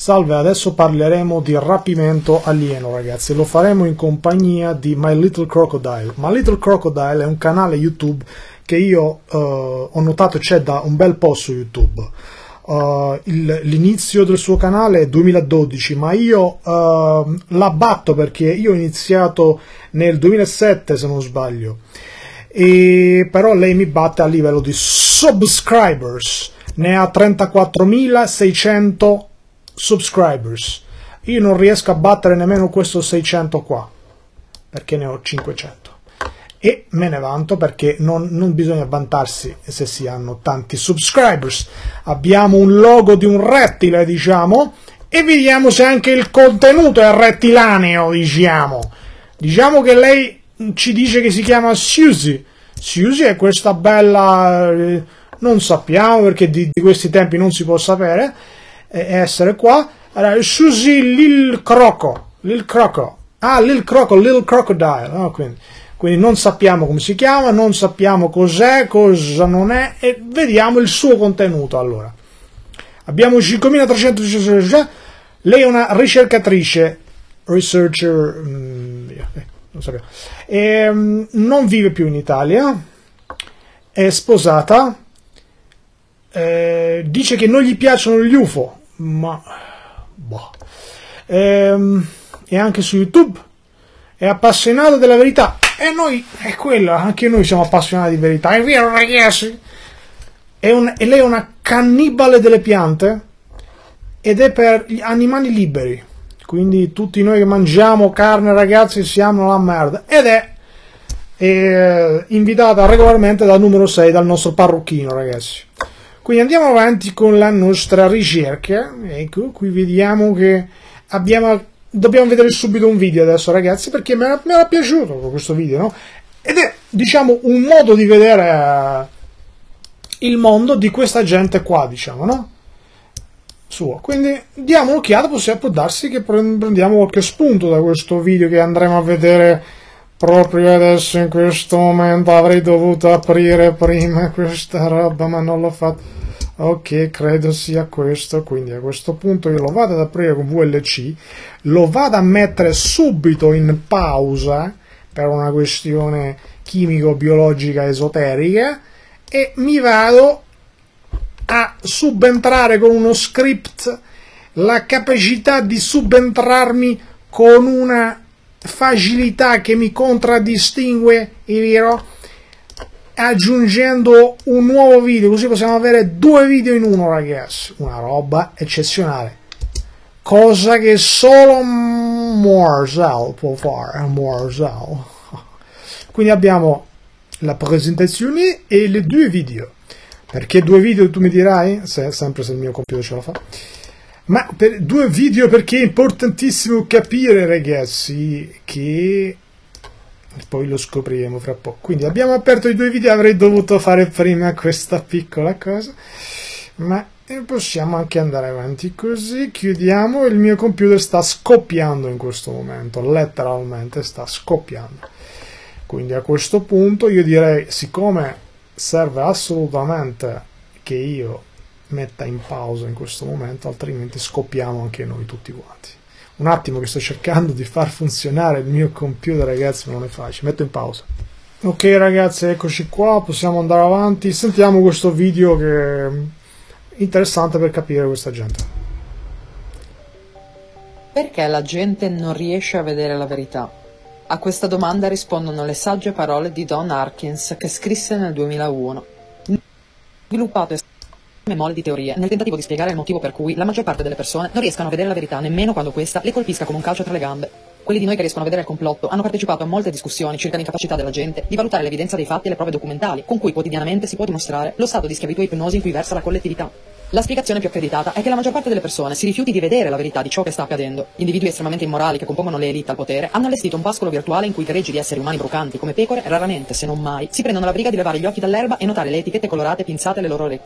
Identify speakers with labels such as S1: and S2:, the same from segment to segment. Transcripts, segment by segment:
S1: Salve, adesso parleremo di rapimento alieno, ragazzi. Lo faremo in compagnia di My Little Crocodile. My Little Crocodile è un canale YouTube che io ho notato c'è da un bel po' su YouTube. L'inizio del suo canale è 2012, ma io l'abbatto perché io ho iniziato nel 2007, se non sbaglio. Però lei mi batte a livello di subscribers. Ne ha 34.600 subscribers. Io non riesco a battere nemmeno questo 600 qua, perché ne ho 500. E me ne vanto perché non bisogna vantarsi se si hanno tanti subscribers. Abbiamo un logo di un rettile, diciamo, e vediamo se anche il contenuto è rettilaneo, diciamo. Diciamo che lei ci dice che si chiama Susie. Susie è questa bella... non sappiamo perché di questi tempi non si può sapere, essere qua. Allora, Susie Lil Croco. Lil Crocodile. No? Quindi non sappiamo come si chiama, non sappiamo cos'è, cosa non è, e vediamo il suo contenuto. Allora, abbiamo 5.300. Lei è una ricercatrice, researcher, non sappiamo. Non vive più in Italia, è sposata. Dice che non gli piacciono gli UFO, ma boh. È anche su YouTube, è appassionato della verità, e noi è quella, anche noi siamo appassionati di verità, è vero ragazzi? E lei è una cannibale delle piante ed è per gli animali liberi, quindi tutti noi che mangiamo carne, ragazzi, siamo la merda, ed è invitata regolarmente dal numero 6, dal nostro parrucchino, ragazzi. Quindi andiamo avanti con la nostra ricerca. Ecco, qui vediamo che dobbiamo vedere subito un video adesso, ragazzi, perché mi era piaciuto questo video, no? Ed è, diciamo, un modo di vedere il mondo di questa gente qua, diciamo, no? Suo. Quindi diamo un'occhiata, può darsi che prendiamo qualche spunto da questo video che andremo a vedere proprio adesso, in questo momento. Avrei dovuto aprire prima questa roba, ma non l'ho fatto. Ok, credo sia questo. Quindi a questo punto io lo vado ad aprire con VLC, lo vado a mettere subito in pausa per una questione chimico-biologica esoterica, e mi vado a subentrare con uno script, la capacità di subentrarmi con una facilità che mi contraddistingue, è vero, aggiungendo un nuovo video, così possiamo avere 2 video in uno, ragazzi. Una roba eccezionale, cosa che solo Morzel può fare. Morzel. Quindi abbiamo la presentazione e le 2 video. Perché 2 video, tu mi dirai? Sempre se il mio computer ce la fa. Ma per 2 video perché è importantissimo capire, ragazzi, che poi lo scopriremo fra poco. Quindi abbiamo aperto i 2 video, avrei dovuto fare prima questa piccola cosa, ma possiamo anche andare avanti così. Chiudiamo. Il mio computer sta scoppiando in questo momento, letteralmente sta scoppiando. Quindi a questo punto io direi, siccome serve assolutamente che io metta in pausa in questo momento, altrimenti scoppiamo anche noi tutti quanti. Un attimo che sto cercando di far funzionare il mio computer, ragazzi, ma non è facile. Metto in pausa. Ok ragazzi, eccoci qua, possiamo andare avanti. Sentiamo questo video che è interessante per capire questa gente. Perché
S2: la gente non riesce a vedere la verità? A questa domanda rispondono le sagge parole di Don Harkins, che scrisse nel 2001. Sviluppato mole di teorie nel tentativo di spiegare il motivo per cui la maggior parte delle persone non riescano a vedere la verità nemmeno quando questa le colpisca come un calcio tra le gambe. Quelli di noi che riescono a vedere il complotto hanno partecipato a molte discussioni circa l'incapacità della gente di valutare l'evidenza dei fatti e le prove documentali con cui quotidianamente si può dimostrare lo stato di schiavitù e ipnosi in cui versa la collettività. La spiegazione più accreditata è che la maggior parte delle persone si rifiuti di vedere la verità di ciò che sta accadendo. Individui estremamente immorali che compongono le elite al potere hanno allestito un pascolo virtuale in cui greggi di esseri umani brocanti come pecore raramente, se non mai, si prendono la briga di levare gli occhi dall'erba e notare le etichette colorate pinzate alle loro orecchie.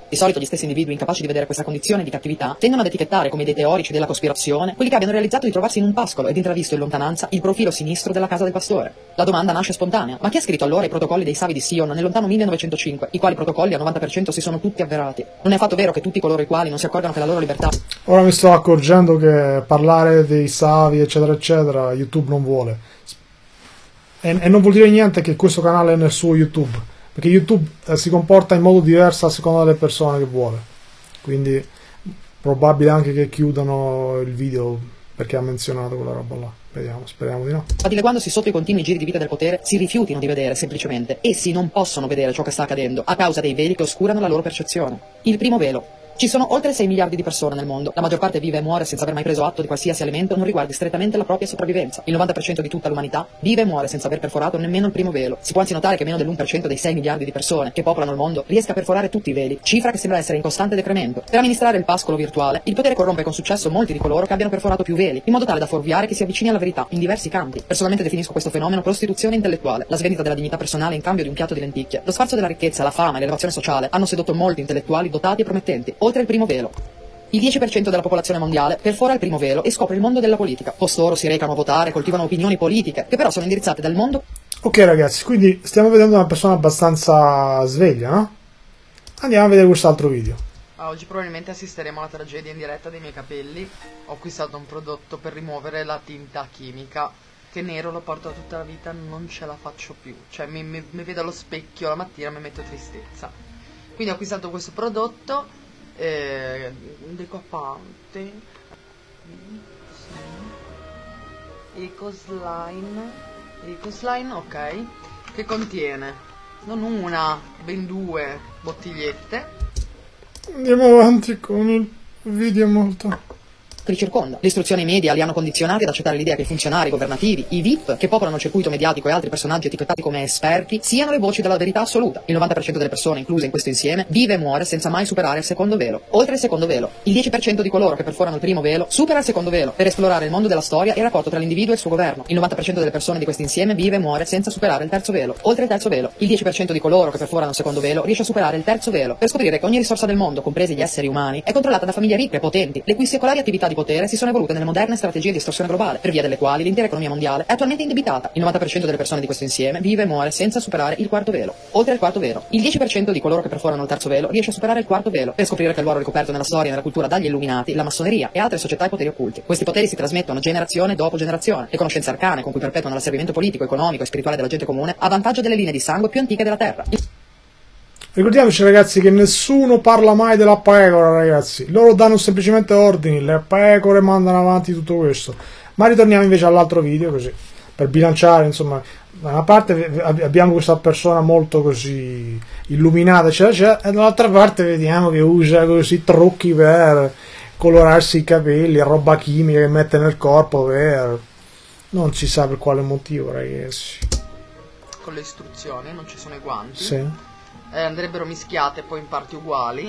S2: Di solito gli stessi individui incapaci di vedere questa condizione di cattività tendono ad etichettare come dei teorici della cospirazione quelli che abbiano realizzato di trovarsi in un pascolo ed intravisto in lontananza il profilo sinistro della casa del pastore. La domanda nasce spontanea: ma chi ha scritto allora i protocolli dei Savi di Sion nel lontano 1905, i quali protocolli al 90% si sono tutti avverati? Non è affatto vero che tutti coloro i quali non si accorgano che la loro libertà...
S1: Ora mi sto accorgendo che parlare dei Savi eccetera eccetera YouTube non vuole, e non vuol dire niente che questo canale è nel suo YouTube, perché YouTube si comporta in modo diverso a seconda delle persone che vuole, quindi probabile anche che chiudano il video perché ha menzionato quella roba là. Vediamo, speriamo di no.
S2: Ma dileguandosi sotto i continui giri di vita del potere, si rifiutino di vedere semplicemente. Essi non possono vedere ciò che sta accadendo a causa dei veli che oscurano la loro percezione. Il primo velo. Ci sono oltre 6 miliardi di persone nel mondo. La maggior parte vive e muore senza aver mai preso atto di qualsiasi elemento non riguardi strettamente la propria sopravvivenza. Il 90% di tutta l'umanità vive e muore senza aver perforato nemmeno il primo velo. Si può anzi notare che meno dell'1% dei 6 miliardi di persone che popolano il mondo riesca a perforare tutti i veli, cifra che sembra essere in costante decremento. Per amministrare il pascolo virtuale, il potere corrompe con successo molti di coloro che abbiano perforato più veli, in modo tale da fuorviare chi si avvicini alla verità in diversi campi. Personalmente definisco questo fenomeno prostituzione intellettuale, la svendita della dignità personale in cambio di un piatto di lenticchie. Lo sfarzo della ricchezza, la fama e l'elevazione sociale hanno sedotto molti intellettuali dotati e promettenti, oltre il primo velo. Il 10% della popolazione mondiale perfora il primo velo e scopre il mondo della politica. Costoro si recano a votare, coltivano opinioni politiche, che però sono indirizzate dal mondo.
S1: Ok ragazzi, quindi stiamo vedendo una persona abbastanza sveglia, no? Andiamo a vedere quest'altro video.
S3: Oggi probabilmente assisteremo alla tragedia in diretta dei miei capelli. Ho acquistato un prodotto per rimuovere la tinta chimica, che nero lo porto da tutta la vita, non ce la faccio più. Cioè mi vedo allo specchio la mattina e mi metto tristezza. Quindi ho acquistato questo prodotto decopante, Ecoslime, ok, che contiene non una, ben 2 bottigliette.
S1: Andiamo avanti con il video molto...
S2: che li circonda. Le istruzioni media li hanno condizionati ad accettare l'idea che i funzionari governativi, i VIP, che popolano il circuito mediatico e altri personaggi etichettati come esperti, siano le voci della verità assoluta. Il 90% delle persone incluse in questo insieme vive e muore senza mai superare il secondo velo. Oltre il secondo velo, il 10% di coloro che perforano il primo velo supera il secondo velo per esplorare il mondo della storia e il rapporto tra l'individuo e il suo governo. Il 90% delle persone di questo insieme vive e muore senza superare il terzo velo. Oltre il terzo velo, il 10% di coloro che perforano il secondo velo riesce a superare il terzo velo per scoprire che ogni risorsa del mondo, compresi gli esseri umani, è controllata da famiglie ricche e potenti, le cui secolari attività di potere si sono evolute nelle moderne strategie di estorsione globale, per via delle quali l'intera economia mondiale è attualmente indebitata. Il 90% delle persone di questo insieme vive e muore senza superare il quarto velo. Oltre il quarto velo, il 10% di coloro che perforano il terzo velo riesce a superare il quarto velo per scoprire che il ruolo ricoperto nella storia e nella cultura dagli illuminati, la massoneria e altre società e poteri occulti. Questi poteri si trasmettono generazione dopo generazione. Le conoscenze arcane con cui perpetuano l'asservimento politico, economico e spirituale della gente comune a vantaggio delle linee di sangue più antiche della Terra.
S1: Ricordiamoci ragazzi che nessuno parla mai della pecora, ragazzi, loro danno semplicemente ordini, le pecore mandano avanti tutto questo. Ma ritorniamo invece all'altro video, così, per bilanciare, insomma, da una parte abbiamo questa persona molto così illuminata, eccetera, e dall'altra parte vediamo che usa così trucchi per colorarsi i capelli, roba chimica che mette nel corpo per... non si sa per quale motivo, ragazzi.
S3: Con le istruzioni, non ci sono i guanti.
S1: Sì.
S3: Andrebbero mischiate poi in parti uguali,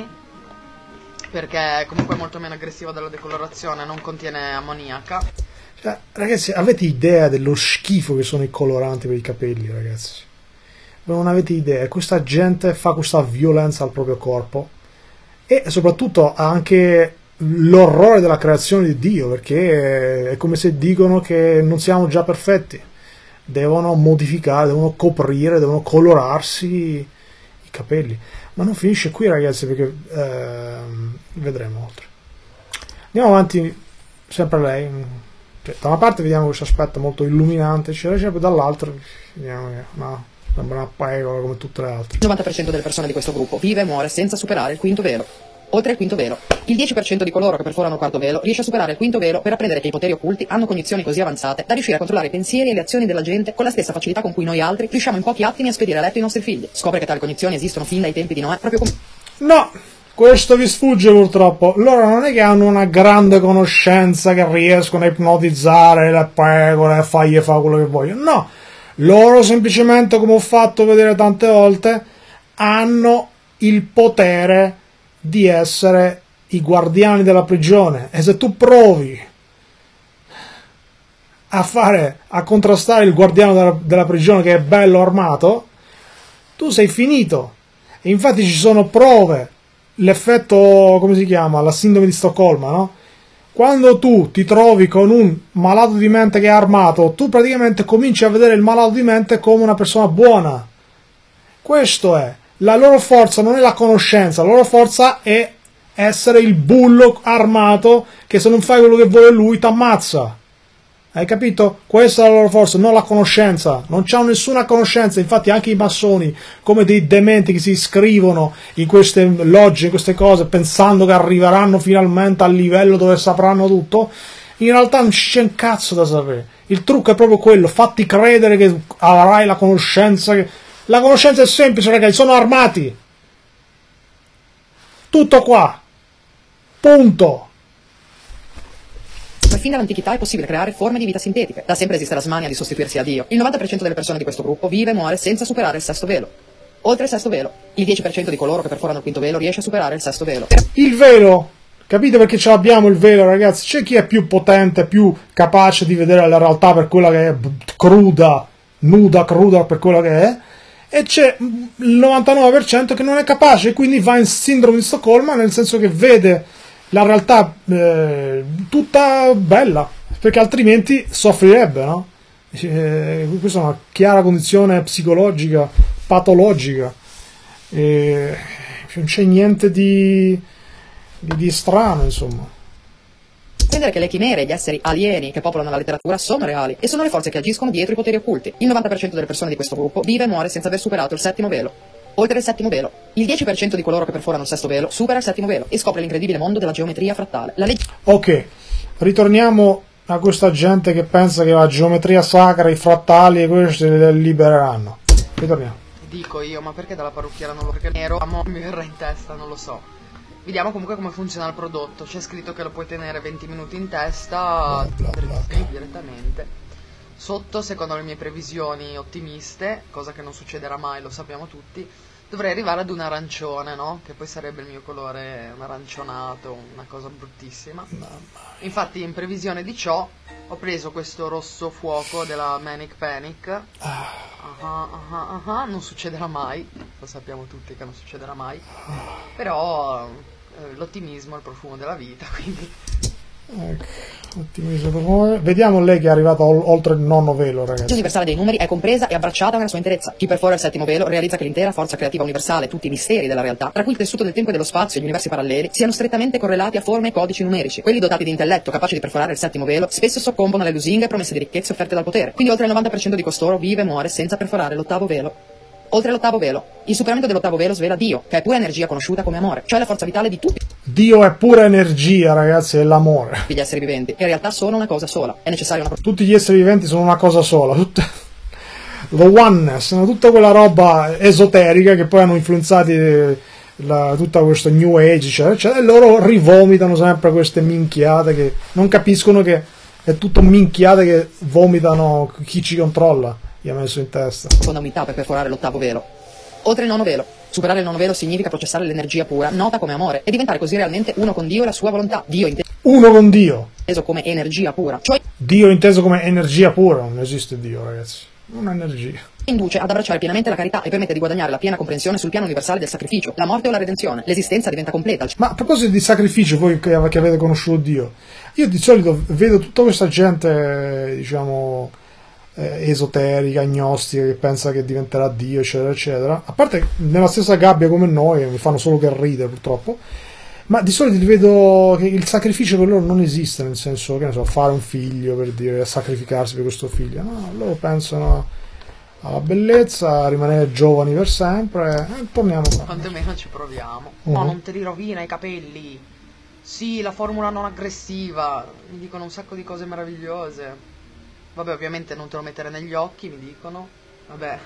S3: perché è comunque molto meno aggressiva della decolorazione, non contiene ammoniaca.
S1: Cioè, ragazzi, avete idea dello schifo che sono i coloranti per i capelli, ragazzi? Non avete idea. Questa gente fa questa violenza al proprio corpo e soprattutto ha anche l'orrore della creazione di Dio, perché è come se dicono che non siamo già perfetti, devono modificare, devono coprire, devono colorarsi capelli. Ma non finisce qui, ragazzi, perché vedremo oltre. Andiamo avanti, sempre lei, cioè, da una parte vediamo questo aspetto molto illuminante, eccetera, poi dall'altra vediamo che sembra una pecora come tutte le altre.
S2: Il 90% delle persone di questo gruppo vive e muore senza superare il quinto velo. Oltre il quinto velo, il 10% di coloro che perforano il quarto velo riesce a superare il quinto velo per apprendere che i poteri occulti hanno cognizioni così avanzate da riuscire a controllare i pensieri e le azioni della gente con la stessa facilità con cui noi altri riusciamo in pochi attimi a spedire a letto i nostri figli. Scopre che tali cognizioni esistono fin dai tempi di Noè, proprio come...
S1: No! Questo vi sfugge purtroppo. Loro non è che hanno una grande conoscenza che riescono a ipnotizzare le pecore e fargli fare quello che vogliono. No! Loro semplicemente, come ho fatto vedere tante volte, hanno il potere di essere i guardiani della prigione, e se tu provi a contrastare il guardiano della prigione che è bello armato, tu sei finito. E infatti ci sono prove l'effetto, come si chiama, la sindrome di Stoccolma, no? Quando tu ti trovi con un malato di mente che è armato, tu praticamente cominci a vedere il malato di mente come una persona buona. Questo è. La loro forza non è la conoscenza, la loro forza è essere il bullo armato che se non fai quello che vuole lui ti ammazza. Hai capito? Questa è la loro forza, non la conoscenza. Non c'hanno nessuna conoscenza. Infatti anche i massoni, come dei dementi che si iscrivono in queste logge, in queste cose, pensando che arriveranno finalmente al livello dove sapranno tutto, in realtà non c'è un cazzo da sapere. Il trucco è proprio quello, fatti credere che avrai la conoscenza. La conoscenza è semplice, ragazzi, sono armati. Tutto qua. Punto.
S2: Fin dall'antichità è possibile creare forme di vita sintetiche. Da sempre esiste la smania di sostituirsi a Dio. Il 90% delle persone di questo gruppo vive e muore senza superare il sesto velo. Oltre il sesto velo, il 10% di coloro che perforano il quinto velo riesce a superare il sesto velo.
S1: Il velo, capite perché ce l'abbiamo il velo, ragazzi? C'è chi è più potente, più capace di vedere la realtà per quella che è cruda, nuda, cruda per quella che è, e c'è il 99% che non è capace e quindi va in sindrome di Stoccolma, nel senso che vede la realtà tutta bella, perché altrimenti soffrirebbe, no? Questa è una chiara condizione psicologica, patologica, non c'è niente di strano, insomma.
S2: Comprendere che le chimere e gli esseri alieni che popolano la letteratura sono reali e sono le forze che agiscono dietro i poteri occulti. Il 90% delle persone di questo gruppo vive e muore senza aver superato il settimo velo. Oltre il settimo velo, il 10% di coloro che perforano il sesto velo supera il settimo velo e scopre l'incredibile mondo della geometria frattale.
S1: Ok, ritorniamo a questa gente che pensa che la geometria sacra, i frattali e questi le libereranno. Ritorniamo.
S3: Dico io, ma perché dalla parrucchiera non lo... perché nero mi verrà in testa, non lo so. Vediamo comunque come funziona il prodotto. C'è scritto che lo puoi tenere 20 minuti in testa direttamente. Sotto, secondo le mie previsioni ottimiste, cosa che non succederà mai, lo sappiamo tutti, dovrei arrivare ad un arancione, no? Che poi sarebbe il mio colore, un arancione, una cosa bruttissima. Infatti, in previsione di ciò, ho preso questo rosso fuoco della Manic Panic. Non succederà mai, lo sappiamo tutti che non succederà mai. Però l'ottimismo è il profumo della vita, quindi...
S1: Ecco, vediamo lei che è arrivata oltre il nono velo, ragazzi.
S2: Universale dei numeri è compresa e abbracciata nella sua interezza. Chi perfora il settimo velo realizza che l'intera forza creativa universale, tutti i misteri della realtà, tra cui il tessuto del tempo e dello spazio e gli universi paralleli, siano strettamente correlati a forme e codici numerici. Quelli dotati di intelletto, capaci di perforare il settimo velo, spesso soccombono alle lusinghe e promesse di ricchezze offerte dal potere. Quindi oltre il 90% di costoro vive e muore senza perforare l'ottavo velo. Oltre l'ottavo velo, il superamento dell'ottavo velo svela Dio, che è pura energia conosciuta come amore, cioè la forza vitale di tutti.
S1: Dio è pura energia, ragazzi, è l'amore.
S2: Gli esseri viventi, che in realtà sono una cosa sola. È necessario una...
S1: Tutti gli esseri viventi sono una cosa sola. The oneness, tutta quella roba esoterica che poi hanno influenzato tutta questo New Age, eccetera, eccetera, e loro rivomitano sempre queste minchiate che non capiscono che è tutto minchiate che vomitano chi ci controlla. Gli ha messo in testa.
S2: Fondamentale per perforare l'ottavo velo. Oltre il nono velo. Superare il nono velo significa processare l'energia pura, nota come amore, e diventare così realmente uno con Dio e la sua volontà. Dio
S1: uno con Dio.
S2: Inteso come energia pura. Cioè
S1: Dio inteso come energia pura. Non esiste Dio, ragazzi. Un'energia.
S2: Induce ad abbracciare pienamente la carità e permette di guadagnare la piena comprensione sul piano universale del sacrificio, la morte o la redenzione. L'esistenza diventa completa.
S1: Ma a proposito di sacrificio, voi che avete conosciuto Dio, io di solito vedo tutta questa gente, diciamo... esoterica, agnostica, che pensa che diventerà Dio, eccetera eccetera, a parte nella stessa gabbia come noi, mi fanno solo che ridere purtroppo, ma di solito li vedo che il sacrificio per loro non esiste, nel senso, che ne so, fare un figlio, per dire, sacrificarsi per questo figlio, no, loro pensano alla bellezza, a rimanere giovani per sempre, e torniamo qua.
S3: Quantomeno ci proviamo. No, non te li rovina i capelli, sì, la formula non aggressiva, mi dicono un sacco di cose meravigliose. Vabbè, ovviamente non te lo mettere negli occhi, mi dicono. Vabbè,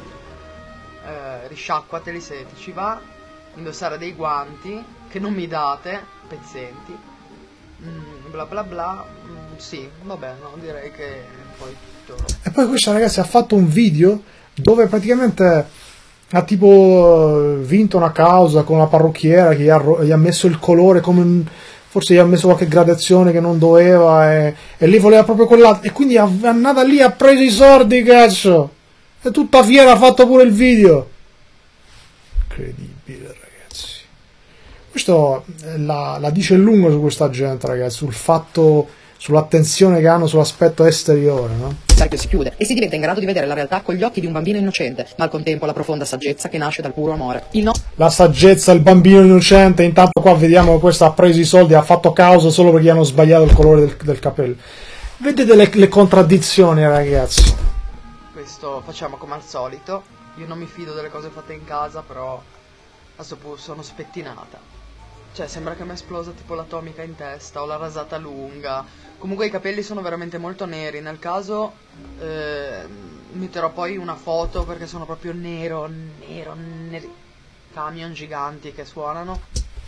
S3: risciacquateli se ti ci va. Indossare dei guanti che non mi date, pezzenti. Bla bla bla. Sì, vabbè, no, direi che poi tutto.
S1: E poi questa, ragazzi, ha fatto un video dove praticamente ha tipo vinto una causa con una parrucchiera che gli ha messo il colore come forse gli ha messo qualche gradazione che non doveva e lì voleva proprio quella, e quindi è andata lì, ha preso i soldi, cazzo, e tutta fiera ha fatto pure il video. Incredibile, ragazzi, Questo la dice lungo su questa gente, ragazzi, sul fatto, sull'attenzione che hanno sull'aspetto esteriore, no?
S2: Il cerchio si chiude e si diventa in grado di vedere la realtà con gli occhi di un bambino innocente, ma al contempo la profonda saggezza che nasce dal puro amore.
S1: La saggezza, il bambino innocente. Intanto qua vediamo che questo ha preso i soldi, ha fatto causa solo perché hanno sbagliato il colore del capello. Vedete le contraddizioni, ragazzi.
S3: Questo facciamo come al solito. Io non mi fido delle cose fatte in casa, però adesso sono spettinata. Cioè, sembra che mi è esplosa tipo l'atomica in testa, o la rasata lunga. Comunque i capelli sono veramente molto neri. Nel caso metterò poi una foto perché sono proprio nero. Camion giganti che suonano.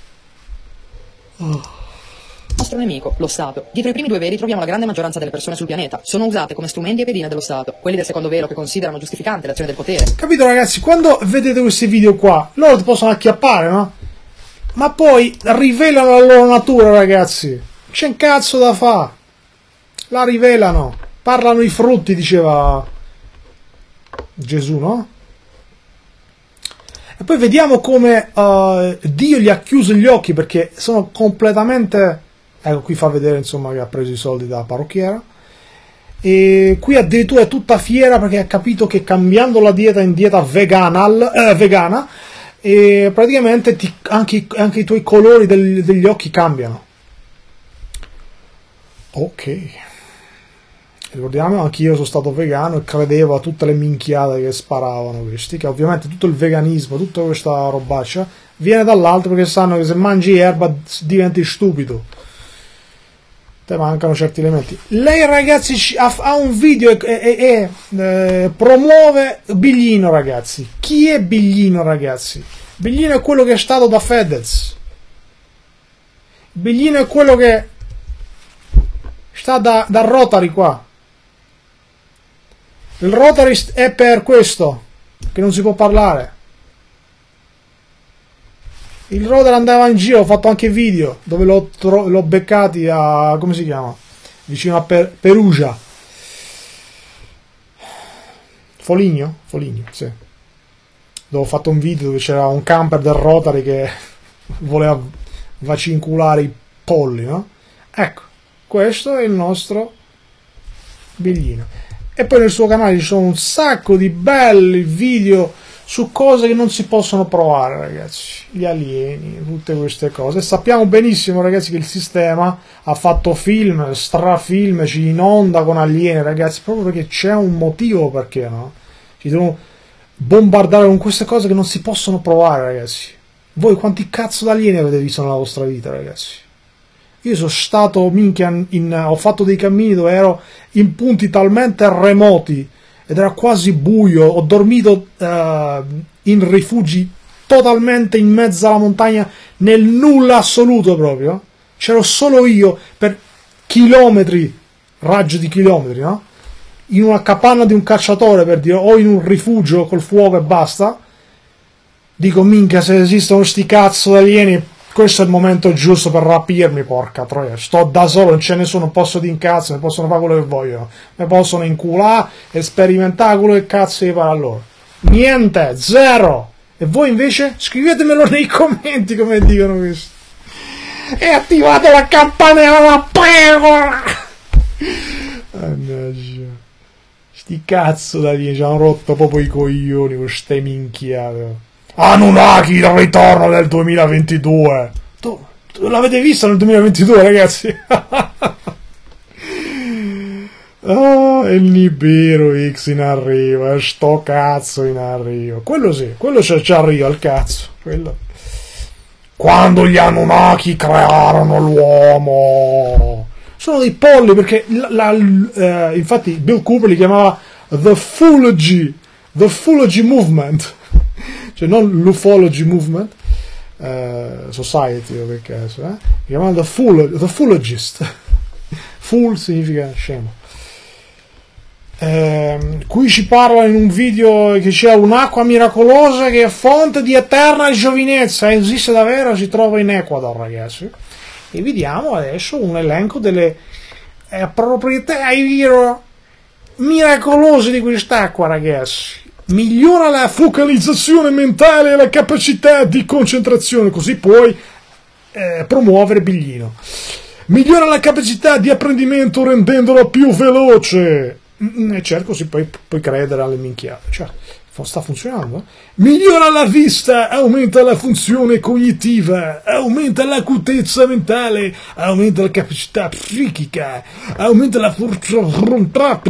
S2: Il nostro nemico, lo Stato. Dietro i primi due veli troviamo la grande maggioranza delle persone sul pianeta. Sono usate come strumenti e pedine dello Stato. Quelli del secondo velo che considerano giustificante l'azione del potere.
S1: Capito, ragazzi? Quando vedete questi video qua, loro ti possono acchiappare, no? Ma poi rivelano la loro natura, ragazzi. C'è un cazzo da fa. La rivelano. Parlano i frutti, diceva Gesù, no? E poi vediamo come Dio gli ha chiuso gli occhi perché sono completamente... Ecco, qui fa vedere, insomma, che ha preso i soldi da parrucchiera. E qui addirittura è tutta fiera perché ha capito che cambiando la dieta in dieta vegana, e praticamente anche i tuoi colori degli occhi cambiano. Ok, ricordiamo, anch'io sono stato vegano e credevo a tutte le minchiate che sparavano questi, che ovviamente tutto il veganismo, tutta questa robaccia viene dall'altro, perché sanno che se mangi erba diventi stupido, te mancano certi elementi. Lei, ragazzi, ha un video e promuove Biglino, ragazzi. Chi è Biglino, ragazzi? Biglino è quello che è stato da Fedez. Biglino è quello che sta da Rotary qua. Il Rotary è per questo che non si può parlare. Il Rotary andava in giro, ho fatto anche video dove l'ho beccati a, come si chiama? Vicino a Perugia. Foligno, sì. Dove ho fatto un video dove c'era un camper del Rotary che voleva vacinculare i polli, no? Ecco, questo è il nostro Biglino. E poi nel suo canale ci sono un sacco di belli video su cose che non si possono provare, ragazzi, gli alieni, tutte queste cose. E sappiamo benissimo, ragazzi, che il sistema ha fatto film, strafilm, ci inonda con alieni, ragazzi, proprio perché c'è un motivo perché, no? Ci devono bombardare con queste cose che non si possono provare, ragazzi. Voi quanti cazzo d'alieni avete visto nella vostra vita, ragazzi? Io sono stato, minchia, ho fatto dei cammini dove ero in punti talmente remoti ed era quasi buio, ho dormito in rifugi totalmente in mezzo alla montagna, nel nulla assoluto proprio. C'ero solo io per chilometri, raggio di chilometri, no? In una capanna di un cacciatore, per dire, o in un rifugio col fuoco e basta. Dico, minchia, se esistono sti cazzo alieni, questo è il momento giusto per rapirmi, porca troia. Sto da solo, non c'è nessuno, posso di incazzo, mi possono fare quello che vogliono, mi possono inculare e sperimentare quello che cazzo gli pare a loro. Niente, zero. E voi invece scrivetemelo nei commenti come dicono questo. E attivate la campanella, la prego. Sti cazzo da lì ci hanno rotto proprio i coglioni con ste minchiate. Anunnaki, il ritorno del 2022. Tu l'avete visto nel 2022, ragazzi? Oh, il Nibiru X in arrivo, sto cazzo in arrivo. Quello sì, quello ci arriva al cazzo. Quello. Quando gli Anunnaki crearono l'uomo. Sono dei polli, perché infatti Bill Cooper li chiamava The Foology Movement. Cioè non l'Ufology Movement, Society o che cazzo, mi chiamano The Foologist. Fool significa scemo. Qui ci parla in un video che c'è un'acqua miracolosa che è fonte di eterna giovinezza, esiste davvero, si trova in Ecuador, ragazzi. E vediamo adesso un elenco delle proprietà miracolose di quest'acqua, ragazzi. Migliora la focalizzazione mentale e la capacità di concentrazione, così puoi promuovere Biglino. Migliora la capacità di apprendimento rendendola più veloce. E certo, si puoi credere alle minchiate. Cioè, sta funzionando. Migliora la vista, aumenta la funzione cognitiva, aumenta l'acutezza mentale, aumenta la capacità psichica, aumenta la forza volontà,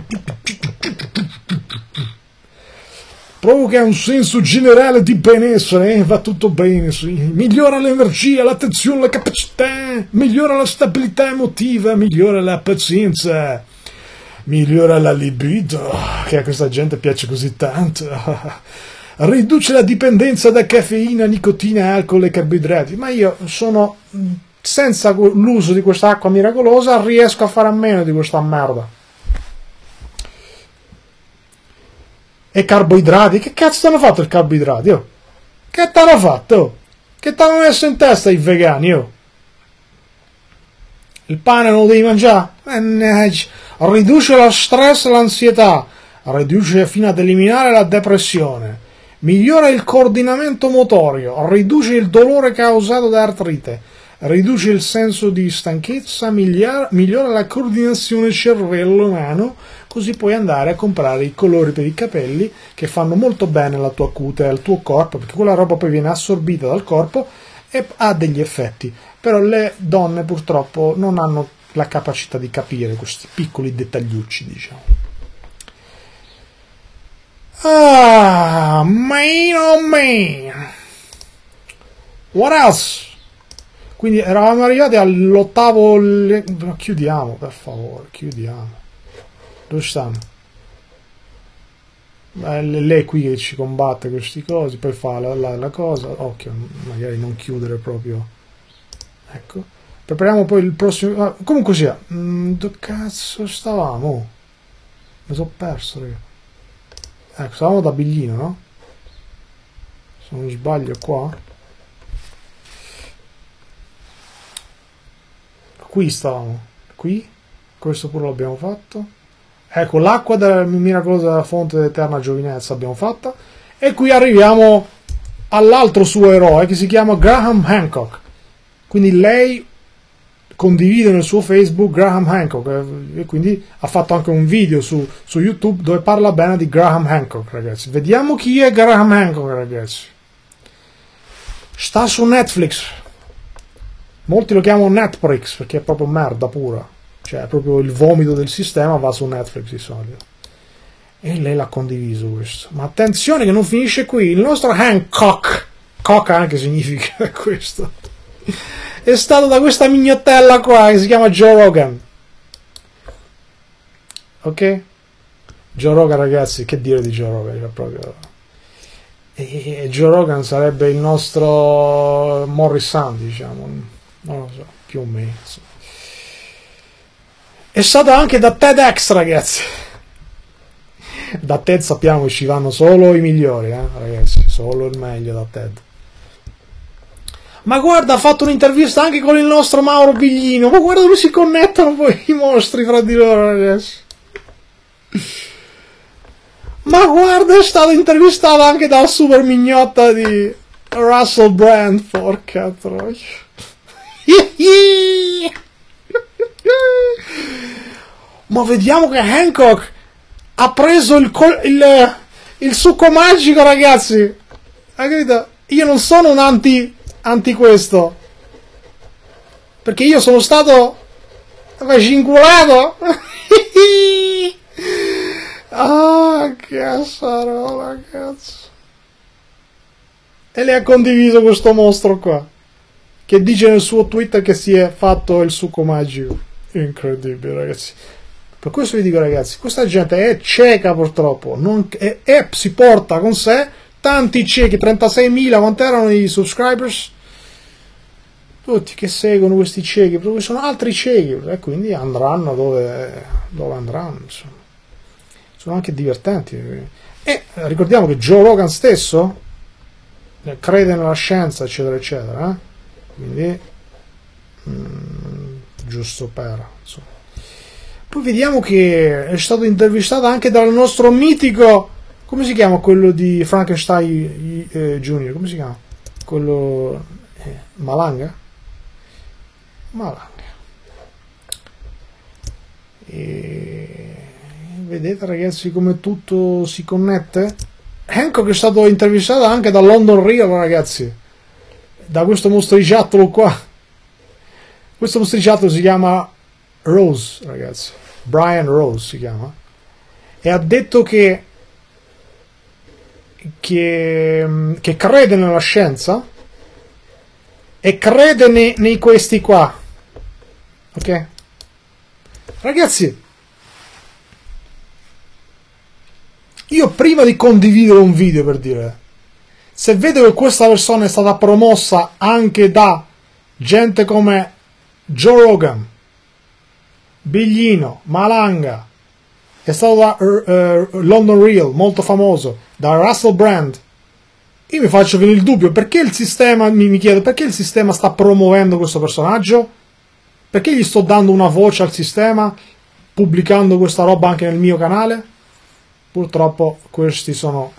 S1: provoca un senso generale di benessere, va tutto bene, sì. Migliora l'energia, l'attenzione, la capacità, migliora la stabilità emotiva, migliora la pazienza, migliora la libido, che a questa gente piace così tanto, riduce la dipendenza da caffeina, nicotina, alcol e carboidrati. Ma io sono, senza l'uso di questa acqua miracolosa, riesco a fare a meno di questa merda. E carboidrati? Che cazzo t'hanno fatto il carboidrati? Oh? Che t'hanno fatto? Che t'hanno messo in testa i vegani? Oh? Il pane non lo devi mangiare? Riduce lo stress e l'ansietà, riduce fino ad eliminare la depressione, migliora il coordinamento motorio, riduce il dolore causato da artrite, riduce il senso di stanchezza, migliora la coordinazione cervello-mano, così puoi andare a comprare i colori per i capelli che fanno molto bene alla tua cute e al tuo corpo, perché quella roba poi viene assorbita dal corpo e ha degli effetti. Però le donne purtroppo non hanno la capacità di capire questi piccoli dettagliucci, diciamo. Ah, man oh man. What else? Quindi eravamo arrivati all'ottavo. Chiudiamo, per favore, chiudiamo. Dove stanno? Lei qui che ci combatte questi cosi, poi fa la cosa. Occhio, magari non chiudere proprio. Ecco. Prepariamo poi il prossimo. Comunque sia. Dove cazzo stavamo? Mi sono perso, raga. Ecco, stavamo da Biglino, no? Se non sbaglio qua. Qui stavamo. Qui. Questo pure l'abbiamo fatto. Ecco, l'acqua della miracolosa fonte dell'eterna giovinezza abbiamo fatta. E qui arriviamo all'altro suo eroe che si chiama Graham Hancock. Quindi lei condivide nel suo Facebook Graham Hancock e quindi ha fatto anche un video su YouTube dove parla bene di Graham Hancock, ragazzi. Vediamo chi è Graham Hancock, ragazzi. Sta su Netflix. Molti lo chiamano Netflix perché è proprio merda pura. Cioè, proprio il vomito del sistema va su Netflix di solito. E lei l'ha condiviso questo. Ma attenzione che non finisce qui. Il nostro Hancock, coca anche significa questo, è stato da questa mignottella qua che si chiama Joe Rogan. Ok? Joe Rogan, ragazzi, che dire di Joe Rogan? Cioè, proprio... E Joe Rogan sarebbe il nostro Morrison, diciamo. Non lo so, più o meno. Insomma. È stato anche da TEDx, ragazzi. Da TED sappiamo che ci vanno solo i migliori, ragazzi. Solo il meglio da TED. Ma guarda, ha fatto un'intervista anche con il nostro Mauro Biglino. Ma guarda dove si connettono poi i mostri fra di loro, ragazzi. Ma guarda, è stato intervistato anche dal super mignotta di Russell Brand. Porca troia. Ma vediamo che Hancock ha preso il succo magico, ragazzi. Hai capito? Io non sono un anti questo, perché io sono stato vinculato. Ah, cazzarola, cazzo. E le ha condiviso questo mostro qua che dice nel suo Twitter che si è fatto il succo magico. Incredibile, ragazzi. Per questo vi dico, ragazzi, questa gente è cieca purtroppo, si porta con sé tanti ciechi, 36.000, quanti erano i subscribers? Tutti che seguono questi ciechi, perché sono altri ciechi, e quindi andranno dove andranno, insomma. Sono anche divertenti. E ricordiamo che Joe Rogan stesso crede nella scienza, eccetera, eccetera, quindi giusto per, insomma. Poi vediamo che è stato intervistato anche dal nostro mitico, come si chiama quello di Frankenstein Junior? Come si chiama? Quello Malanga? Malanga. E vedete ragazzi come tutto si connette? Hancock è stato intervistato anche da London Real, ragazzi, da questo mostriciattolo qua. Questo mostriciattolo si chiama Rose, ragazzi, Brian Rose si chiama, e ha detto che crede nella scienza e crede nei questi qua, ok? Ragazzi, io prima di condividere un video, per dire, se vedo che questa persona è stata promossa anche da gente come Joe Rogan, Biglino, Malanga, è stato da London Real, molto famoso, da Russell Brand, io mi faccio venire il dubbio, perché il sistema, mi chiedo, perché il sistema sta promuovendo questo personaggio? Perché gli sto dando una voce al sistema, pubblicando questa roba anche nel mio canale? Purtroppo questi sono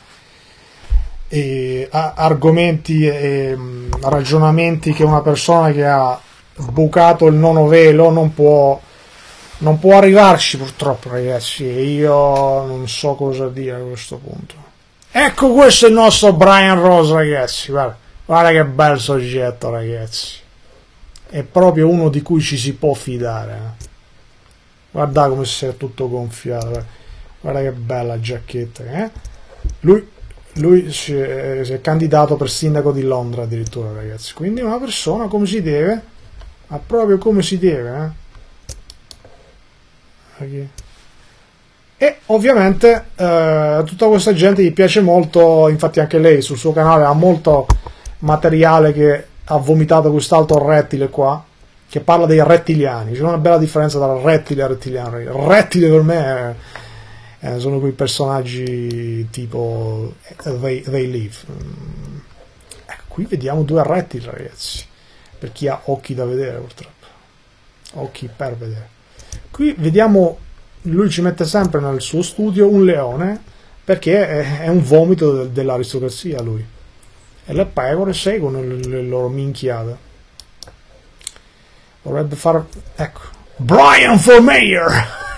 S1: argomenti e ragionamenti che una persona che ha bucato il nono velo non può arrivarci, purtroppo, ragazzi. Io non so cosa dire a questo punto. Ecco, questo è il nostro Brian Rose, ragazzi. Guarda che bel soggetto, ragazzi. È proprio uno di cui ci si può fidare. Guarda come si è tutto gonfiato. Guarda che bella giacchetta. Lui si è candidato per sindaco di Londra addirittura, ragazzi. Quindi è una persona come si deve. Ma proprio come si deve. E ovviamente tutta questa gente gli piace molto. Infatti anche lei sul suo canale ha molto materiale che ha vomitato quest'altro rettile qua, che parla dei rettiliani. C'è una bella differenza tra rettile e rettiliano. Il rettile per me sono quei personaggi tipo They Live. Ecco, qui vediamo due rettili, ragazzi, per chi ha occhi da vedere, purtroppo, occhi per vedere. Qui vediamo, lui ci mette sempre nel suo studio un leone, perché è un vomito dell'aristocrazia lui, e le pecore seguono le loro minchiate. Vorrebbe far, ecco, Brian for mayor.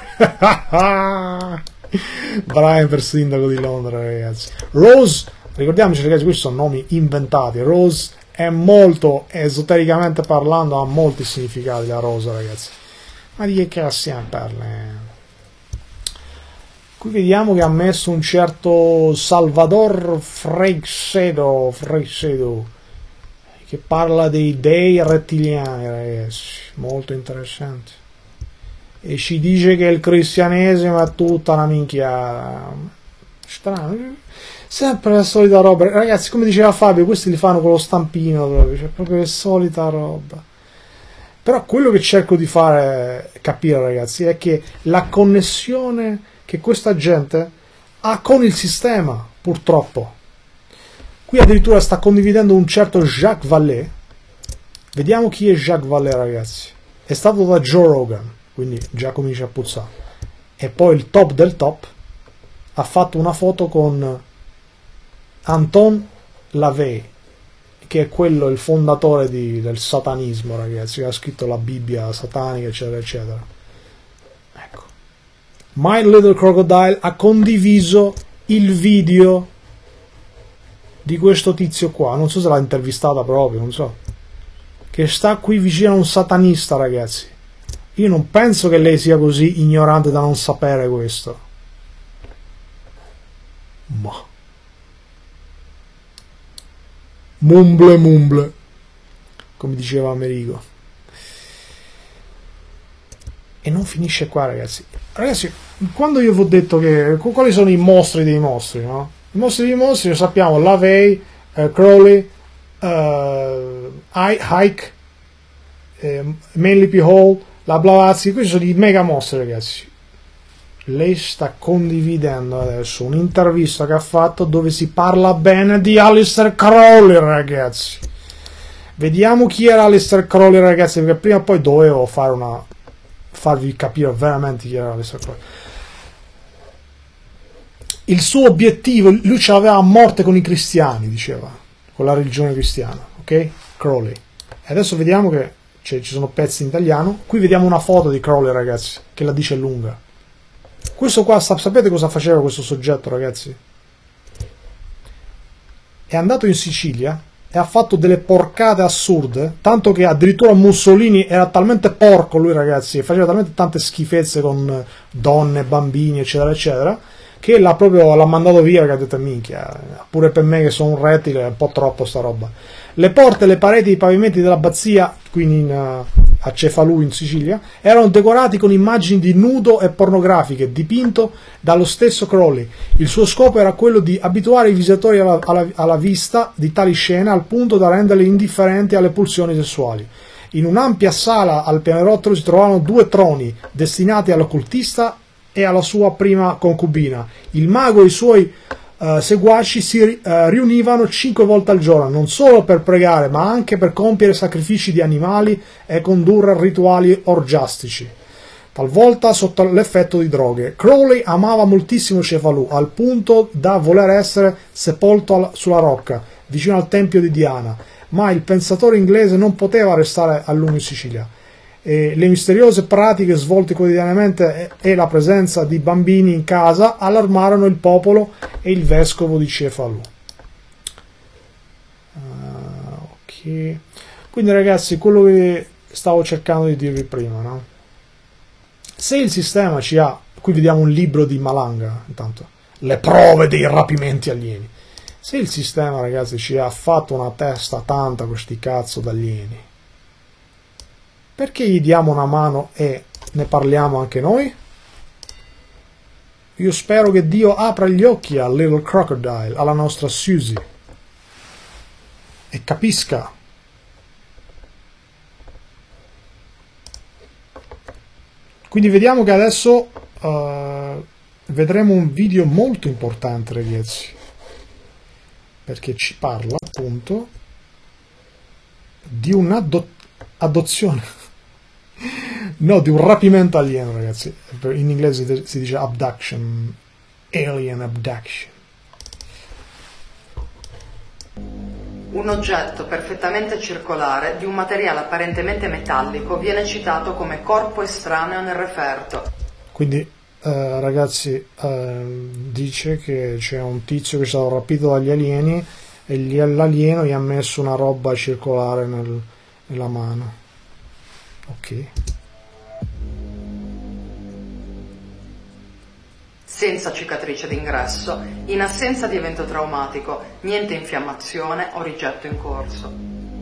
S1: Brian per sindaco di Londra, ragazzi. Rose, ricordiamoci, ragazzi, questi sono nomi inventati. Rose è molto, esotericamente parlando, ha molti significati la rosa, ragazzi. Ma di che cazzo stiamo parlando? Qui vediamo che ha messo un certo Salvador Freixedo, che parla dei dei rettiliani, ragazzi, molto interessante, e ci dice che il cristianesimo è tutta una minchiata. Strano, sempre la solita roba, ragazzi. Come diceva Fabio, questi li fanno con lo stampino proprio, cioè proprio la solita roba. Però quello che cerco di fare capire, ragazzi, è che la connessione che questa gente ha con il sistema, purtroppo. Qui addirittura sta condividendo un certo Jacques Vallée. Vediamo chi è Jacques Vallée, ragazzi. È stato da Joe Rogan, quindi già comincia a puzzare. E poi il top del top ha fatto una foto con Anton LaVey, che è quello, il fondatore del satanismo, ragazzi, che ha scritto la Bibbia satanica, eccetera, eccetera. Ecco. My Little Crocodile ha condiviso il video di questo tizio qua, non so se l'ha intervistata proprio, non so, che sta qui vicino a un satanista, ragazzi. Io non penso che lei sia così ignorante da non sapere questo. Ma mumble, come diceva Amerigo. E non finisce qua, ragazzi. Ragazzi, quando io vi ho detto che quali sono i mostri dei mostri, no? I mostri dei mostri lo sappiamo: LaVey, Crowley, Ike, Manly P. Hall, la Blavatsky. Questi sono i mega mostri, ragazzi. Lei sta condividendo adesso un'intervista che ha fatto dove si parla bene di Aleister Crowley, ragazzi. Vediamo chi era Aleister Crowley, ragazzi, perché prima o poi dovevo farvi capire veramente chi era Aleister Crowley. Il suo obiettivo, lui ce l'aveva a morte con i cristiani, diceva, con la religione cristiana, ok? Crowley. E adesso vediamo che ci sono pezzi in italiano. Qui vediamo una foto di Crowley, ragazzi, che la dice lunga. Questo qua, sapete cosa faceva questo soggetto, ragazzi? È andato in Sicilia e ha fatto delle porcate assurde, tanto che addirittura Mussolini era talmente porco lui, ragazzi, e faceva talmente tante schifezze con donne, bambini, eccetera, eccetera, che l'ha mandato via, che ha detto minchia, pure per me che sono un rettile è un po' troppo sta roba. Le porte, le pareti, i pavimenti dell'abbazia, quindi a Cefalù in Sicilia, erano decorati con immagini di nudo e pornografiche, dipinto dallo stesso Crowley. Il suo scopo era quello di abituare i visitatori alla vista di tali scene al punto da renderli indifferenti alle pulsioni sessuali. In un'ampia sala al pianerottolo si trovavano 2 troni destinati all'occultista e alla sua prima concubina. Il mago e i suoi seguaci si riunivano 5 volte al giorno, non solo per pregare, ma anche per compiere sacrifici di animali e condurre rituali orgiastici, talvolta sotto l'effetto di droghe. Crowley amava moltissimo Cefalù, al punto da voler essere sepolto sulla rocca, vicino al tempio di Diana, ma il pensatore inglese non poteva restare a lungo in Sicilia. Le misteriose pratiche svolte quotidianamente e la presenza di bambini in casa allarmarono il popolo e il vescovo di Cefalù. Ok. Quindi, ragazzi, quello che stavo cercando di dirvi prima, no? Se il sistema ci ha, qui vediamo un libro di Malanga, intanto, le prove dei rapimenti alieni. Se il sistema, ragazzi, ci ha fatto una testa tanta questi cazzo d'alieni, perché gli diamo una mano e ne parliamo anche noi? Io spero che Dio apra gli occhi a Little Crocodile, alla nostra Susie, e capisca. Quindi vediamo che adesso vedremo un video molto importante, ragazzi, perché ci parla appunto di un'adozione. No, di un rapimento alieno, ragazzi. In inglese si dice abduction, alien abduction.
S3: Un oggetto perfettamente circolare di un materiale apparentemente metallico viene citato come corpo estraneo nel referto.
S1: Quindi, ragazzi, dice che c'è un tizio che è stato rapito dagli alieni e l'alieno gli ha messo una roba circolare nella mano. Ok.
S3: Senza cicatrice d'ingresso, in assenza di evento traumatico, niente infiammazione o rigetto in corso.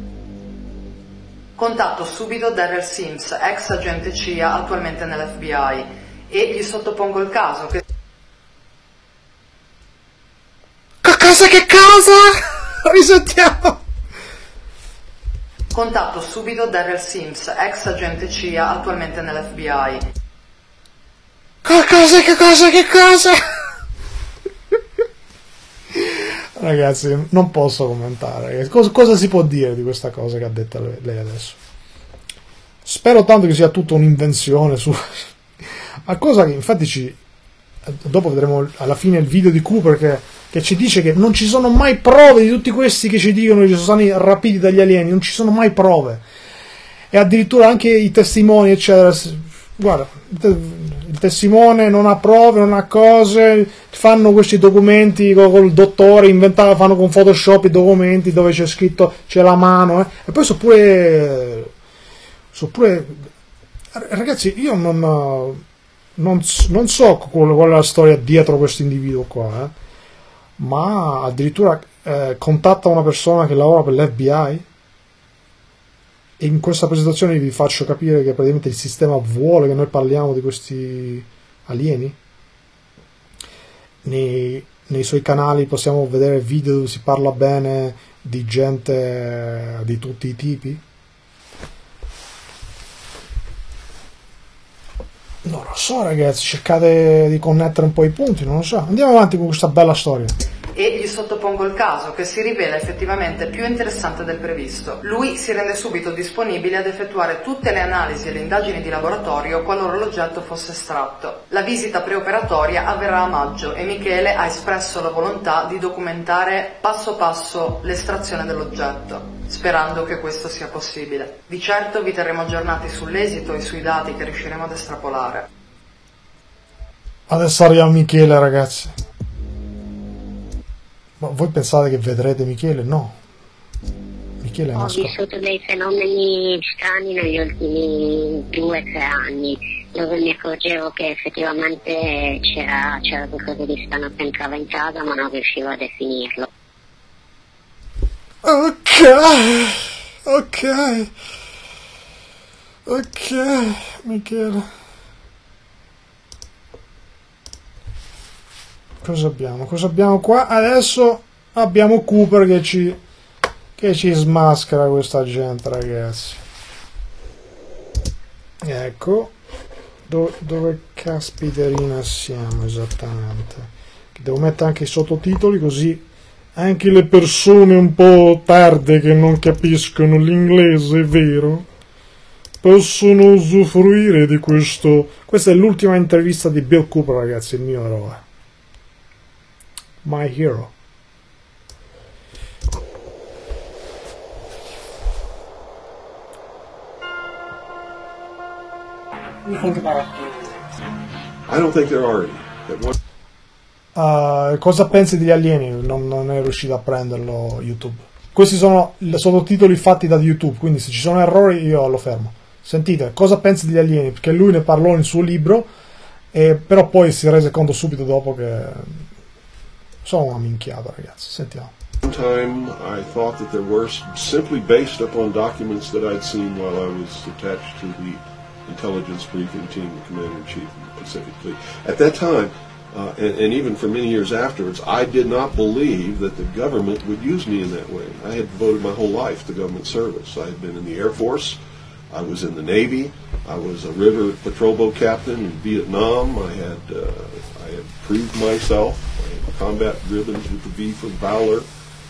S3: Contatto subito Darrell Sims, ex agente CIA attualmente nell'FBI, e gli sottopongo il caso che...
S1: Che cosa? Risentiamo!
S3: Contatto subito Darrell Sims, ex agente CIA attualmente nell'FBI.
S1: Che cosa? Ragazzi, non posso commentare. Cosa si può dire di questa cosa che ha detto lei adesso? Spero tanto che sia tutta un'invenzione su... A cosa che infatti dopo vedremo alla fine il video di Cooper che ci dice che non ci sono mai prove di tutti questi che ci dicono che sono stati rapiti dagli alieni, non ci sono mai prove. E addirittura anche i testimoni, eccetera. Guarda, il testimone non ha prove, non ha cose, fanno questi documenti col dottore, fanno con Photoshop i documenti dove c'è scritto, c'è la mano, e poi sono pure ragazzi, io non so qual è la storia dietro questo individuo qua, ma addirittura contatta una persona che lavora per l'FBI. E in questa presentazione vi faccio capire che praticamente il sistema vuole che noi parliamo di questi alieni. Nei suoi canali possiamo vedere video dove si parla bene di gente di tutti i tipi. Non lo so, ragazzi, cercate di connettere un po' i punti, non lo so. Andiamo avanti con questa bella storia.
S3: E gli sottopongo il caso, che si rivela effettivamente più interessante del previsto. Lui si rende subito disponibile ad effettuare tutte le analisi e le indagini di laboratorio qualora l'oggetto fosse estratto. La visita preoperatoria avverrà a maggio e Michele ha espresso la volontà di documentare passo passo l'estrazione dell'oggetto. sperando che questo sia possibile. Di certo vi terremo aggiornati sull'esito e sui dati che riusciremo ad estrapolare.
S1: Adesso arriva Michele, ragazzi. Ma voi pensate che vedrete Michele? No. Michele è
S4: Ho
S1: nascosto.
S4: vissuto dei fenomeni strani negli ultimi 2 o 3 anni, dove mi accorgevo che effettivamente c'era qualcosa di strano che entrava in casa, ma non riuscivo a definirlo.
S1: Ok, Michele. Cosa abbiamo? Cosa abbiamo qua? Adesso abbiamo Cooper che ci smaschera questa gente, ragazzi. Ecco. Dove caspiterina siamo esattamente? Devo mettere anche i sottotitoli, così anche le persone un po' tarde che non capiscono l'inglese, vero, possono usufruire di questo. Questa è l'ultima intervista di Bill Cooper, ragazzi, il mio eroe. My hero.
S4: You think about
S5: I don't think there are any.
S1: Cosa pensi degli alieni? Non è riuscito a prenderlo YouTube. Questi sono i sottotitoli fatti da YouTube, quindi se ci sono errori io lo fermo. Sentite, cosa pensi degli alieni? Perché lui ne parlò nel suo libro, però poi si rese conto subito dopo che sono una minchiata, ragazzi. Sentiamo.
S5: One time I thought that there were, simply based upon documents that I'd seen while I was attached to the intelligence briefing team, the commander-in-chief of the Pacific Fleet. At that time, and even for many years afterwards, I did not believe that the government would use me in that way. I had devoted my whole life to government service. I had been in the Air Force, I was in the Navy, I was a river patrol boat captain in Vietnam, I had proved myself, I had combat ribbons with the V for Valor.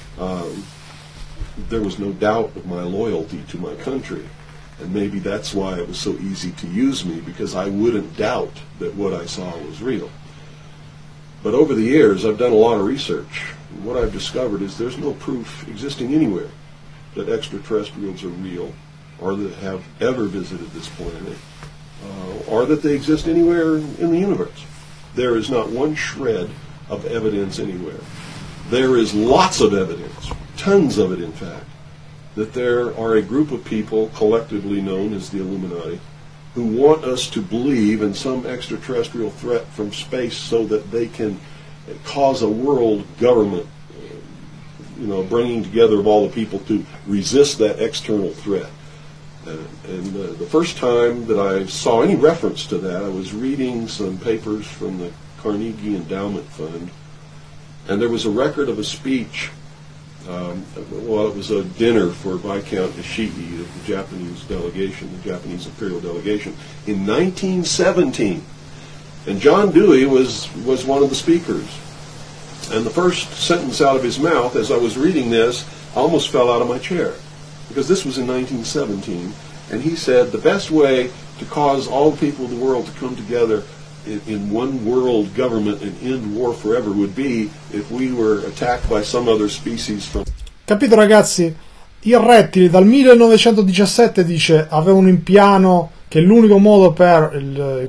S5: There was no doubt of my loyalty to my country. And maybe that's why it was so easy to use me, because I wouldn't doubt that what I saw was real. But over the years, I've done a lot of research. And what I've discovered is there's no proof existing anywhere that extraterrestrials are real, or that have ever visited this planet, or that they exist anywhere in the universe. There is not one shred of evidence anywhere. There is lots of evidence, tons of it in fact, that there are a group of people collectively known as the Illuminati who want us to believe in some extraterrestrial threat from space so that they can cause a world government, bringing together of all the people to resist that external threat. The first time that I saw any reference to that, I was reading some papers from the Carnegie Endowment Fund, and there was a record of a speech. It was a dinner for Viscount Nishiki of the Japanese delegation, the Japanese imperial delegation, in 1917. And John Dewey was one of the speakers. And the first sentence out of his mouth, as I was reading this, I almost fell out of my chair, because this was in 1917. And he said the best way to cause all the people of the world to come together in one world government and end war forever would be if we were attacked by some other species from...
S1: Capito, ragazzi? Il rettile dal 1917 dice avevano in piano che l'unico modo per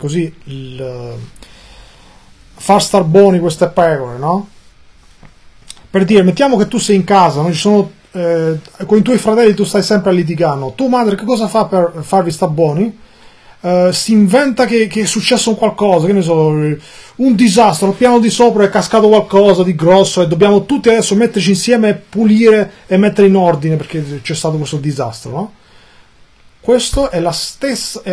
S1: far star buoni queste pecore, no? Per dire, mettiamo che tu sei in casa, no? Ci sono con i tuoi fratelli, tu stai sempre litigando, tua madre che cosa fa per farvi star buoni? Si inventa che è successo qualcosa, che ne so, un disastro, al piano di sopra è cascato qualcosa di grosso e dobbiamo tutti adesso metterci insieme e pulire e mettere in ordine perché c'è stato questo disastro, no? Questo è la stessa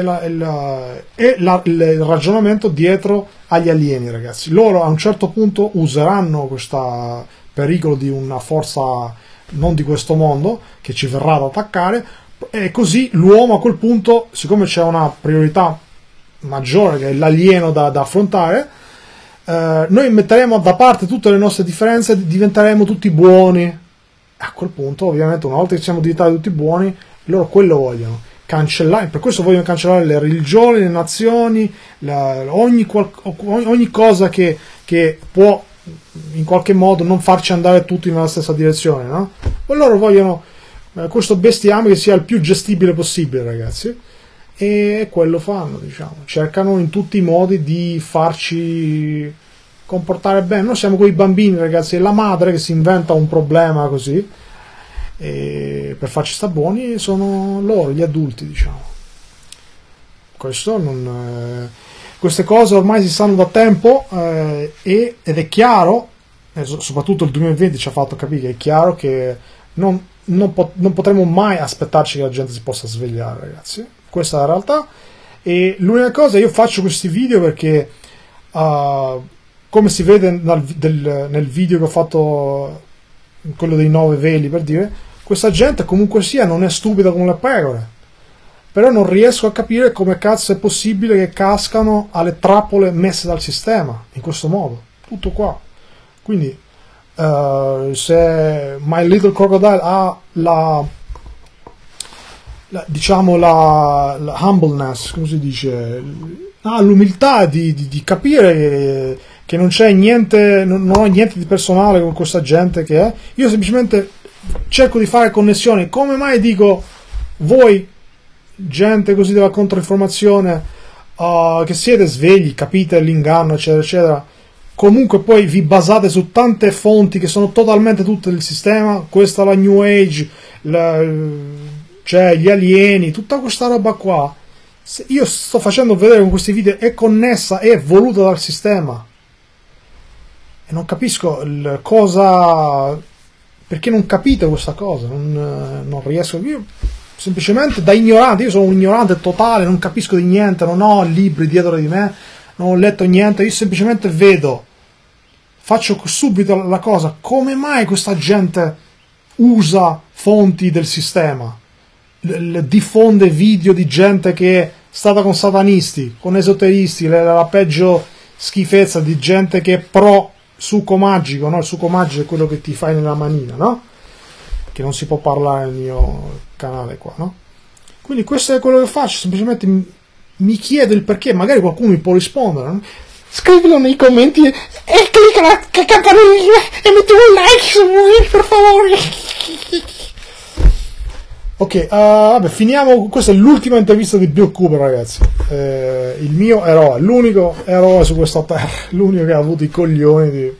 S1: il ragionamento dietro agli alieni, ragazzi. Loro a un certo punto useranno questo pericolo di una forza non di questo mondo che ci verrà ad attaccare, e così l'uomo a quel punto, siccome c'è una priorità maggiore che è l'alieno da affrontare, noi metteremo da parte tutte le nostre differenze e diventeremo tutti buoni. A quel punto, ovviamente, una volta che siamo diventati tutti buoni, loro quello vogliono cancellare. Per questo vogliono cancellare le religioni, le nazioni, ogni cosa che può in qualche modo non farci andare tutti nella stessa direzione, no? Loro vogliono questo bestiame che sia il più gestibile possibile, ragazzi, e quello fanno, diciamo, cercano in tutti i modi di farci comportare bene. Noi siamo quei bambini, ragazzi, è la madre che si inventa un problema così e per farci sta buoni sono loro, gli adulti, diciamo. Queste cose ormai si sanno da tempo, ed è chiaro, soprattutto il 2020 ci ha fatto capire che è chiaro che non potremo mai aspettarci che la gente si possa svegliare, ragazzi. Questa è la realtà. E l'unica cosa, io faccio questi video perché come si vede nel video che ho fatto, quello dei 9 veli, per dire, questa gente comunque sia non è stupida come le pecore, però non riesco a capire come cazzo è possibile che cascano alle trappole messe dal sistema in questo modo. Tutto qua. Quindi se My Little Crocodile ha la humbleness, come si dice, ha l'umiltà di capire che non c'è niente, non ho niente di personale con questa gente che è, io semplicemente cerco di fare connessioni. Come mai dico, voi gente così della controinformazione, che siete svegli, capite l'inganno, eccetera eccetera, comunque poi vi basate su tante fonti che sono totalmente tutte del sistema, questa la New Age, cioè gli alieni, tutta questa roba qua. Io sto facendo vedere con questi video, è connessa, è voluta dal sistema, e non capisco perché non capite questa cosa. Non riesco, io semplicemente da ignorante, io sono un ignorante totale, non capisco di niente, non ho libri dietro di me, non ho letto niente, io semplicemente vedo, faccio subito la cosa, come mai questa gente usa fonti del sistema, diffonde video di gente che è stata con satanisti, con esoteristi, la peggio schifezza di gente che è pro succo magico, no? Il succo magico è quello che ti fai nella manina, no? Che non si può parlare nel mio canale qua, no? Quindi questo è quello che faccio, semplicemente mi chiedo il perché, magari qualcuno mi può rispondere, no? Scrivilo nei commenti e clicca la campanellina e metti un like se vuoi, per favore. Ok, vabbè, finiamo. Questa è l'ultima intervista di Bill Cooper, ragazzi. Il mio eroe, l'unico eroe su questa terra, l'unico che ha avuto i coglioni di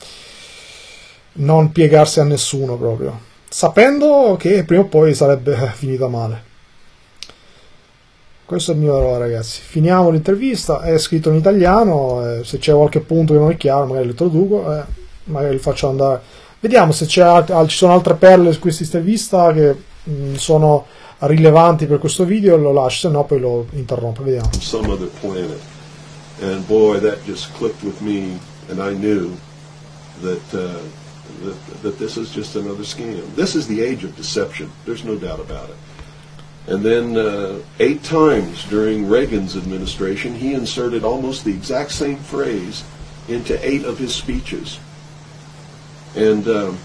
S1: non piegarsi a nessuno proprio, sapendo che prima o poi sarebbe finita male. Questo è il mio eroe, ragazzi. Finiamo l'intervista, è scritto in italiano, se c'è qualche punto che non è chiaro magari lo traduco, magari lo faccio andare. Vediamo se ci sono altre perle su questa intervista che sono rilevanti per questo video, lo lascio, se no poi lo interrompo. Vediamo.
S5: Some other planet, and boy, that just clicked with me, and I knew that this is just another scam. This is the age of deception. There's no doubt about it. And then 8 times during Reagan's administration, he inserted almost the exact same phrase into 8 of his speeches. And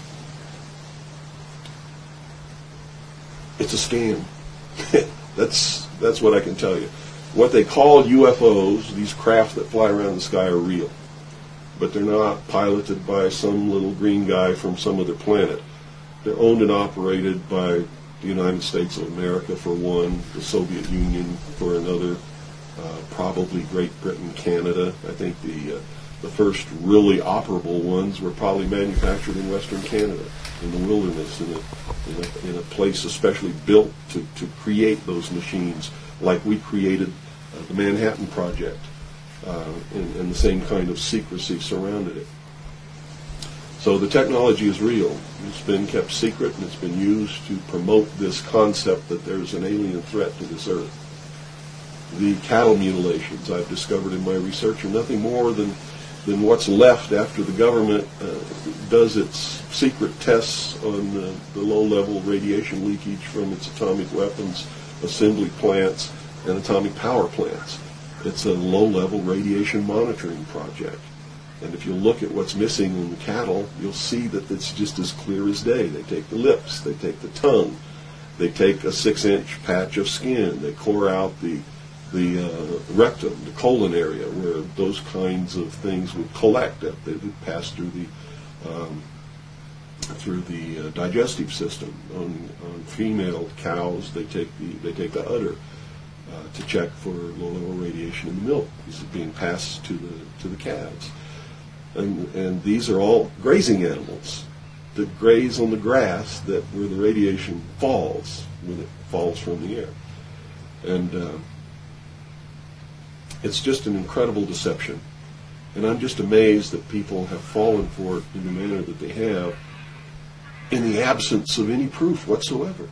S5: it's a scam. That's what I can tell you. What they call UFOs, these craft that fly around the sky, are real. But they're not piloted by some little green guy from some other planet. They're owned and operated by the United States of America for one, the Soviet Union for another, probably Great Britain, Canada. I think the first really operable ones were probably manufactured in Western Canada, in the wilderness, in a place especially built to create those machines, like we created the Manhattan Project, and the same kind of secrecy surrounded it. So the technology is real. It's been kept secret, and it's been used to promote this concept that there's an alien threat to this earth. The cattle mutilations I've discovered in my research are nothing more than what's left after the government does its secret tests on the low-level radiation leakage from its atomic weapons assembly plants and atomic power plants. It's a low-level radiation monitoring project. And if you look at what's missing in the cattle, you'll see that it's just as clear as day. They take the lips, they take the tongue, they take a 6-inch patch of skin, they core out the rectum, the colon area, where those kinds of things would collect. They would pass through through the digestive system. On female cows, they take the udder to check for low level radiation in the milk. This is being passed to the calves, and these are all grazing animals that graze on the grass where the radiation falls when it falls from the air, and it's just an incredible deception. And I'm just amazed that people have fallen for it in the manner that they have, in the absence of any proof whatsoever.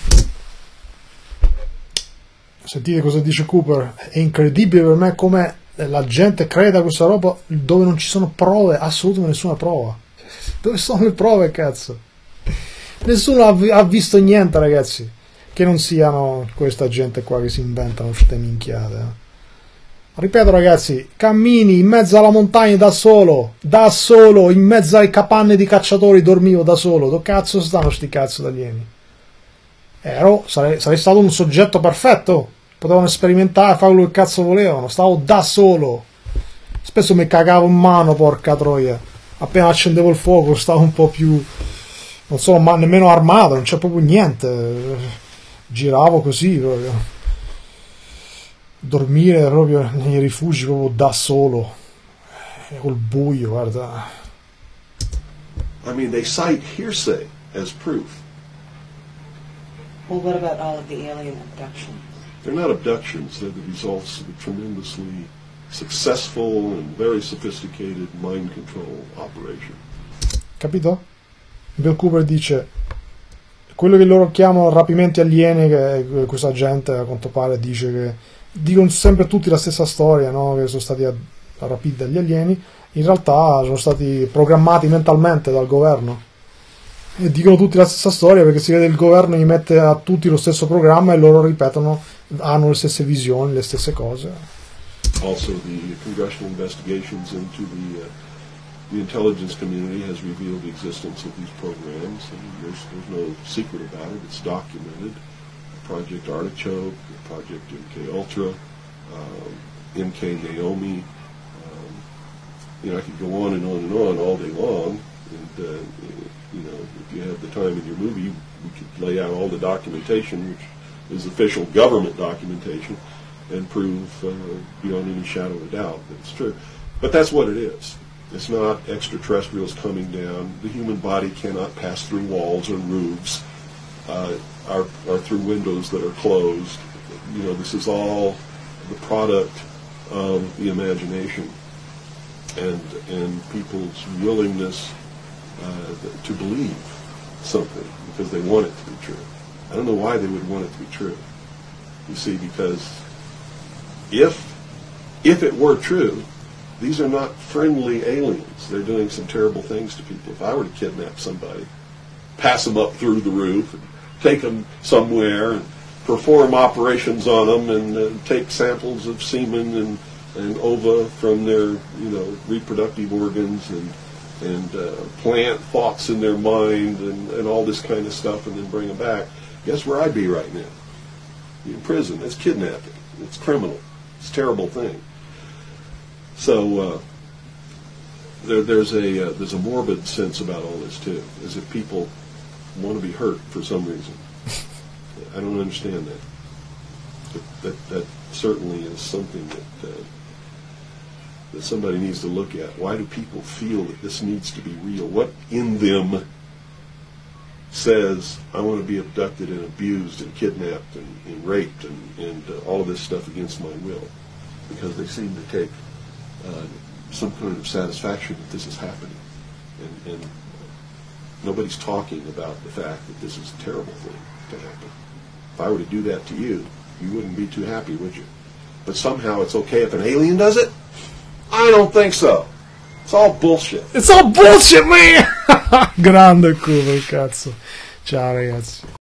S1: Sentite cosa dice Cooper. È incredibile per me come la gente creda a questa roba dove non ci sono prove, assolutamente nessuna prova. Dove sono le prove, cazzo? Nessuno ha visto niente, ragazzi, che non siano questa gente qua che si inventano queste minchiate. Ripeto, ragazzi, cammini in mezzo alla montagna da solo, in mezzo alle capanne di cacciatori dormivo da solo. Dove cazzo stanno sti cazzo d'alieni? Sarei stato un soggetto perfetto, potevano sperimentare, fare quello che cazzo volevano, stavo da solo. Spesso mi cagavo in mano, porca troia. Appena accendevo il fuoco stavo un po' più, non sono nemmeno armato, non c'è proprio niente, giravo così proprio. Dormire proprio nei rifugi proprio da solo, col buio, guarda.
S5: I mean, they cite hearsay as proof.
S2: Well, what about all of the alien abductions?
S5: They're not abductions, they're the results of a tremendously successful and very sophisticated mind control operation.
S1: Capito? Bill Cooper dice quello che loro chiamano rapimenti alieni, che questa gente a quanto pare dice che dicono sempre tutti la stessa storia, no? Che sono stati rapiti dagli alieni, in realtà sono stati programmati mentalmente dal governo e dicono tutti la stessa storia perché si vede il governo gli mette a tutti lo stesso programma e loro ripetono, hanno le stesse visioni, le stesse cose.
S5: Also, the congressional investigations into the intelligence community has revealed the existence of these programs, and there's no secret about it. It's documented. Project Artichoke, Project MK Ultra, MK Naomi. I could go on and on and on all day long. And if you have the time in your movie, we could lay out all the documentation, which is official government documentation, and prove beyond any shadow of a doubt that it's true. But that's what it is. It's not extraterrestrials coming down. The human body cannot pass through walls or roofs. Are through windows that are closed. This is all the product of the imagination and people's willingness to believe something because they want it to be true. I don't know why they would want it to be true. You see, because if it were true, these are not friendly aliens. They're doing some terrible things to people. If I were to kidnap somebody, pass them up through the roof, and take them somewhere and perform operations on them and take samples of semen and ova from their reproductive organs and plant thoughts in their mind and all this kind of stuff and then bring them back. Guess where I'd be right now? In prison. That's kidnapping. It's criminal. It's a terrible thing. So there's a morbid sense about all this too, as if people want to be hurt for some reason. I don't understand that. That certainly is something that somebody needs to look at. Why do people feel that this needs to be real? What in them says I want to be abducted and abused and kidnapped and raped and all of this stuff against my will? Because they seem to take some kind of satisfaction that this is happening. And nobody's talking about the fact that this is a terrible thing to happen. If I were to do that to you, you wouldn't be too happy, would you? But somehow it's okay if an alien does it? I don't think so. It's all bullshit.
S1: It's all bullshit, man! Grande culo, cazzo. Ciao, ragazzi.